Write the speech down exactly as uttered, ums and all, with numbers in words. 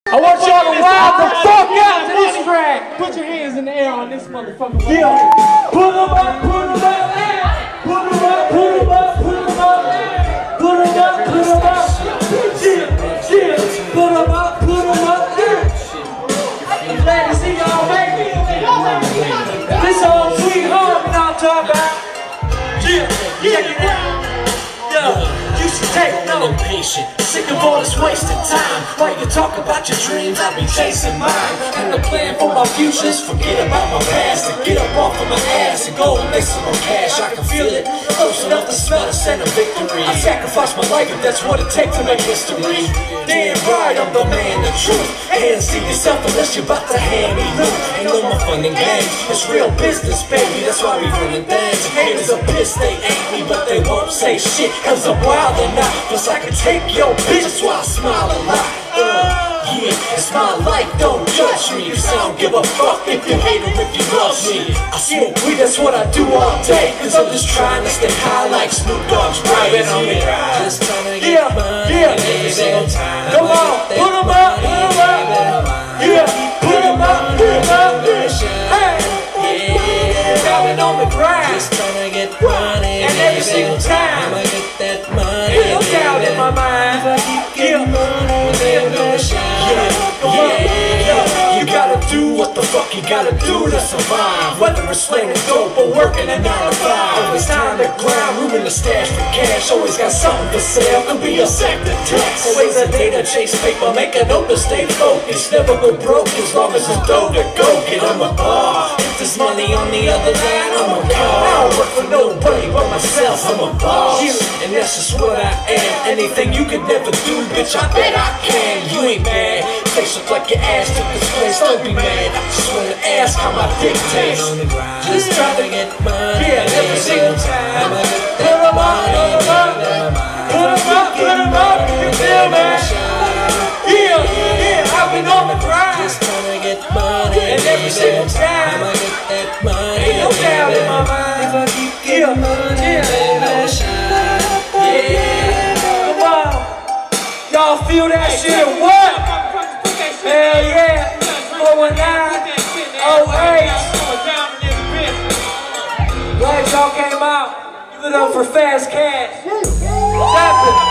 I want y'all to wild the fuck out to this track. Put your hands in the air on this motherfucker. Yeah. Put them up, put them up, put them up, put them up, put them up, put them up, put them up. Yeah, yeah. Put them up, put them up. I'm glad to see y'all make it. This whole sweet home and I'm talking about. Yeah, yeah, yeah. You should take no patient. Sick of all this wasted time. While you talk about your dreams, I'll be chasing mine. And the plan for my future is forget about my past and get up off of my ass and go and make some more cash. I can feel it, close enough to smell the scent of victory. I sacrifice my life if that's what it takes to make history. Damn right, I'm the man, the truth. And see yourself unless you're about to hand me loot. Ain't no more fun and games, it's real business, baby. That's why we running things. Haters are pissed, they ain't me, but they won't say shit. Cause I'm wild or not, plus I can take your bitch. That's why I smile a lot. Uh, yeah, it's my life, don't judge me. Cause I don't give a fuck if you hate or if you love me. I smoke weed, that's what I do all day. Cause I'm just trying to stay high like Snoop Dogg's brains. Yeah, just trying to get yeah, money yeah. Every single time. Come on, put them up, put them up. Yeah, put them up, put them up. Hey, yeah, I've been on the grind. Just trying to get money. And every single time I get that money, no doubt in my mind. If I keep getting money, they'll never shine. Yeah, yeah, you gotta do what the fuck you gotta do to survive. Whether it's slinging dope or working a nine to five. Always time to grind, room in the stash for cash. Always got something for sale, could be a sector tax. Always a day to chase paper, make a note to stay focused. Never go broke as long as it's dough to go get. I'm a bar. If there's money on the other line, I'm a car. I don't work for nobody but myself, I'm a boss. And that's just what I am. Anything you could never do, bitch, I bet I can. You ain't mad. Face look like your ass took this place, don't be mad. I just wanna ask how my dick tastes. Just try to get money. Yeah, every single time. Put them up, put them up. Put them up, put them up. You feel me? Yeah, yeah, I've been on the grind. Just trying to get money. And every single time I get that money. Ain't no doubt in my mind. If I keep getting money, baby, shine. Yeah, come on. Y'all feel that shit? What? Hell yeah. four one nine oh eight. Glad y'all came out. Give it up for Fast Cash. What's happening?